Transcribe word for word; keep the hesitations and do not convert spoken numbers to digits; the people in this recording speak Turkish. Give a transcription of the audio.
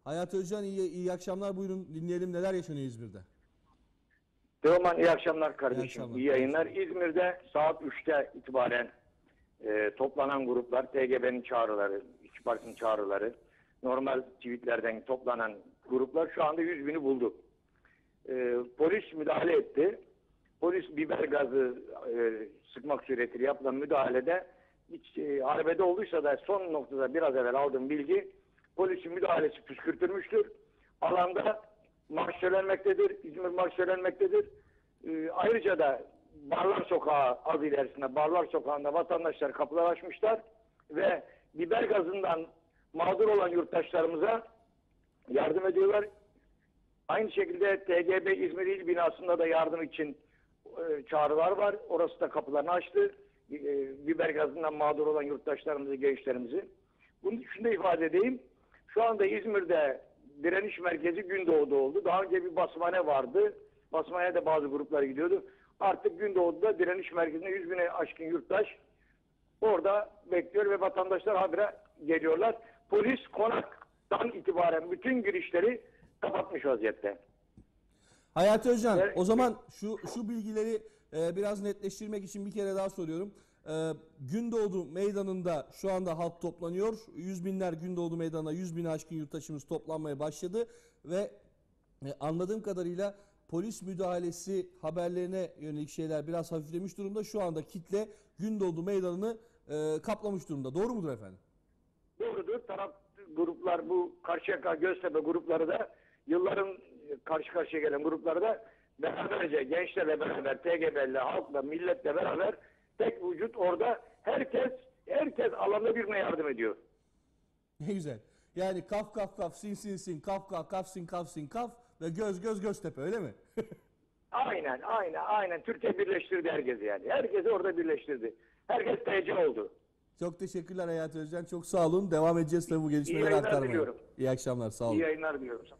Hayat Özcan iyi, iyi akşamlar, buyurun dinleyelim neler yaşanıyor İzmir'de. Teoman iyi akşamlar İyi kardeşim. akşamlar. İyi yayınlar. İzmir'de saat üçte itibaren e, toplanan gruplar, T G B'nin çağrıları, İşçi Partisi'nin çağrıları, normal tweetlerden toplanan gruplar şu anda yüz bini buldu. E, polis müdahale etti. Polis biber gazı e, sıkmak suretiyle yapılan müdahalede hiç e, arbede olduysa da son noktada biraz evvel aldığım bilgi, polisin müdahalesi püskürtülmüştür. Alanda marş söylenmektedir. İzmir marş söylenmektedir. Ee, ayrıca da Barlar Sokağı adı ilerisinde Barlar Sokağı'nda vatandaşlar kapılar açmışlar ve biber gazından mağdur olan yurttaşlarımıza yardım ediyorlar. Aynı şekilde T G B İzmir İl binasında da yardım için e, çağrılar var. Orası da kapılarını açtı. E, biber gazından mağdur olan yurttaşlarımızı, gençlerimizi. Bunu şunu da ifade edeyim. Şu anda İzmir'de direniş merkezi Gündoğdu oldu. Daha önce bir basmane vardı. Basmaneye de bazı gruplar gidiyordu. Artık Gündoğdu'da direniş merkezine yüz bine aşkın yurttaş orada bekliyor ve vatandaşlar habire geliyorlar. Polis konaktan itibaren bütün girişleri kapatmış vaziyette. Hayat Özcan, Evet. o zaman şu şu bilgileri e, biraz netleştirmek için bir kere daha soruyorum. E, Gündoğdu Meydanı'nda şu anda halk toplanıyor. Yüz binler Gündoğdu Meydanı'na yüz bin aşkın yurttaşımız toplanmaya başladı ve e, anladığım kadarıyla polis müdahalesi haberlerine yönelik şeyler biraz hafiflemiş durumda. Şu anda kitle Gündoğdu Meydanı'nı e, kaplamış durumda. Doğru mudur efendim? Doğrudur. Taraf gruplar, bu Karşıyaka, Göztepe grupları da yılların karşı karşıya gelen grupları da beraberce gençlerle beraber, T G B'yle, halkla, milletle beraber tek vücut orada herkes herkes alanda birine yardım ediyor. Ne güzel. Yani kaf kaf kaf, sin sin sin, kaf kaf kaf, sin kaf sin kaf ve göz göz Göztepe, öyle mi? Aynen, aynen, aynen. Türkiye birleştirdi herkesi yani. Herkesi orada birleştirdi. Herkes T C oldu. Çok teşekkürler Hayat Özcan. Çok sağ olun. Devam edeceğiz tabii bu gelişmeleri yayınlar aktarmaya. diliyorum. İyi akşamlar. Sağ olun. İyi yayınlar diliyorum.